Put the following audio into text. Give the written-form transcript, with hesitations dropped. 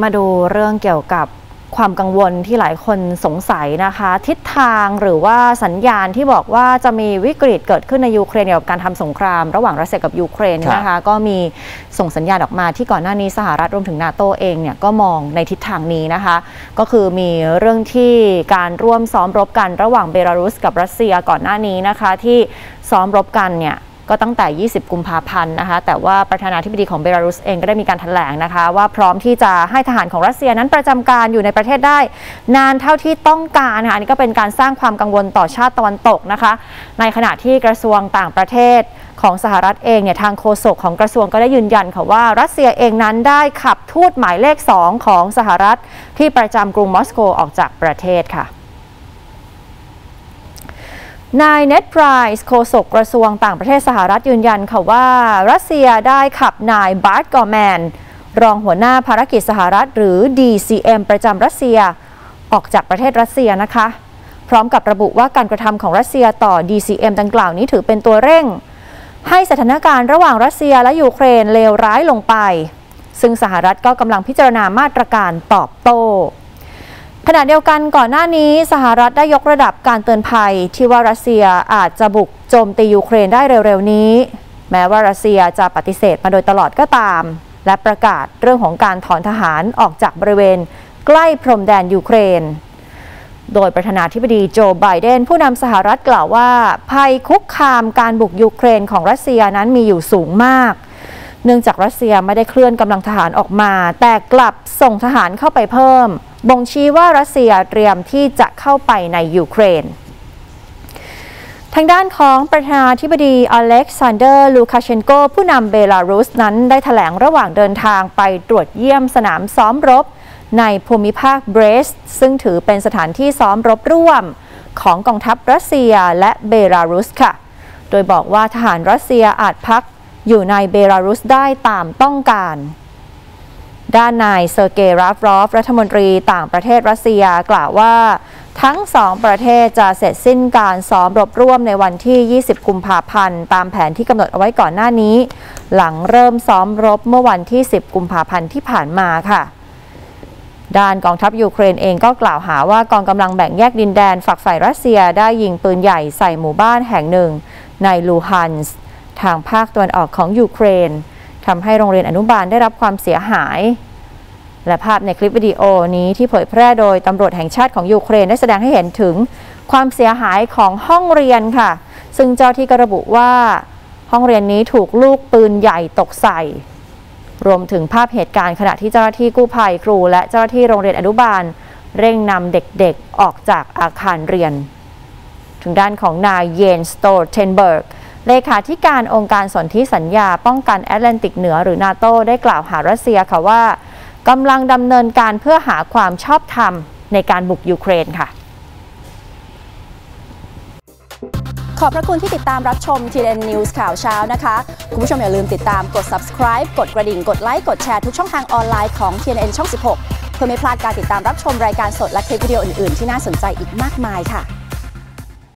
มาดูเรื่องเกี่ยวกับความกังวลที่หลายคนสงสัยนะคะทิศทางหรือว่าสัญญาณที่บอกว่าจะมีวิกฤตเกิดขึ้นในยูเครนเกี่ยวกับการทำสงครามระหว่างรัสเซียกับยูเครนนะคะก็มีส่งสัญญาณออกมาที่ก่อนหน้านี้สหรัฐรวมถึง NATO เองเนี่ยก็มองในทิศทางนี้นะคะก็คือมีเรื่องที่การร่วมซ้อมรบกันระหว่างเบลารุสกับรัสเซียก่อนหน้านี้นะคะที่ซ้อมรบกันเนี่ยก็ตั้งแต่ 20 กุมภาพันธ์นะคะแต่ว่าประธานาธิบดีของเบลารุสเองก็ได้มีการแถลงนะคะว่าพร้อมที่จะให้ทหารของรัสเซียนั้นประจำการอยู่ในประเทศได้นานเท่าที่ต้องการค่ะนี่ก็เป็นการสร้างความกังวลต่อชาติตะวันตกนะคะในขณะที่กระทรวงต่างประเทศของสหรัฐเองเนี่ยทางโฆษกของกระทรวงก็ได้ยืนยันค่ะว่ารัสเซียเองนั้นได้ขับทูตหมายเลข 2 ของสหรัฐที่ประจำกรุงมอสโกออกจากประเทศค่ะนายเน็ตไพรส์โฆษกกระทรวงต่างประเทศสหรัฐยืนยันค่ะว่ารัสเซียได้ขับนายบาร์ต กอร์แมนรองหัวหน้าภารกิจสหรัฐหรือ DCM ประจำรัสเซียออกจากประเทศรัสเซียนะคะพร้อมกับระบุว่าการกระทำของรัสเซียต่อ DCM ดังกล่าวนี้ถือเป็นตัวเร่งให้สถานการณ์ระหว่างรัสเซียและยูเครนเลวร้ายลงไปซึ่งสหรัฐก็กำลังพิจารณามาตรการตอบโต้ขณะเดียวกันก่อนหน้านี้สหรัฐได้ยกระดับการเตือนภัยที่ว่ารัสเซียอาจจะบุกโจมตียูเครนได้เร็วๆนี้แม้ว่ารัสเซียจะปฏิเสธมาโดยตลอดก็ตามและประกาศเรื่องของการถอนทหารออกจากบริเวณใกล้พรมแดนยูเครนโดยประธานาธิบดีโจไบเดนผู้นำสหรัฐกล่าวว่าภัยคุกคามการบุกยูเครนของรัสเซียนั้นมีอยู่สูงมากเนื่องจากรัสเซียไม่ได้เคลื่อนกำลังทหารออกมาแต่กลับส่งทหารเข้าไปเพิ่มบ่งชี้ว่ารัสเซียเตรียมที่จะเข้าไปในยูเครนทางด้านของประธานาธิบดีอเล็กซานเดอร์ลูคาเชนโกผู้นำเบลารุสนั้นได้แถลงระหว่างเดินทางไปตรวจเยี่ยมสนามซ้อมรบในภูมิภาคเบรสต์ซึ่งถือเป็นสถานที่ซ้อมรบร่วมของกองทัพรัสเซียและเบลารุสค่ะโดยบอกว่าทหารรัสเซียอาจพักอยู่ในเบลารุสได้ตามต้องการด้านนายเซอร์เกย์ ลาฟรอฟรัฐมนตรีต่างประเทศรัสเซียกล่าวว่าทั้งสองประเทศจะเสร็จสิ้นการซ้อมรบร่วมในวันที่ 20 กุมภาพันธ์ตามแผนที่กำหนดเอาไว้ก่อนหน้านี้หลังเริ่มซ้อมรบเมื่อวันที่ 10 กุมภาพันธ์ที่ผ่านมาค่ะด้านกองทัพยูเครนเองก็กล่าวหาว่ากองกำลังแบ่งแยกดินแดนฝักฝ่ายรัสเซียได้ยิงปืนใหญ่ใส่หมู่บ้านแห่งหนึ่งในลูฮันส์ทางภาคตะวันออกของยูเครนทำให้โรงเรียนอนุบาลได้รับความเสียหายและภาพในคลิปวิดีโอนี้ที่เผยแพร่โดยตำรวจแห่งชาติของยูเครนได้แสดงให้เห็นถึงความเสียหายของห้องเรียนค่ะซึ่งเจ้าที่ก็ระบุว่าห้องเรียนนี้ถูกลูกปืนใหญ่ตกใส่รวมถึงภาพเหตุการณ์ขณะที่เจ้าหน้าที่กู้ภัยครูและเจ้าหน้าที่โรงเรียนอนุบาลเร่งนำเด็กๆออกจากอาคารเรียนถึงด้านของนายเยน สโตลเทนเบิร์กเลขาธิการองค์การสนธิสัญญาป้องกันแอตแลนติกเหนือหรือ NATO ได้กล่าวหารัสเซียค่ะว่ากำลังดำเนินการเพื่อหาความชอบธรรมในการบุกยูเครนค่ะขอบพระคุณที่ติดตามรับชม TNN News ข่าวเช้านะคะคุณผู้ชมอย่าลืมติดตามกด subscribe กดกระดิ่งกดไลค์กดแชร์ทุกช่องทางออนไลน์ของ TNN ช่อง 16 เพื่อไม่พลาดการติดตามรับชมรายการสดและคลิปวิดีโออื่นๆที่น่าสนใจอีกมากมายค่ะ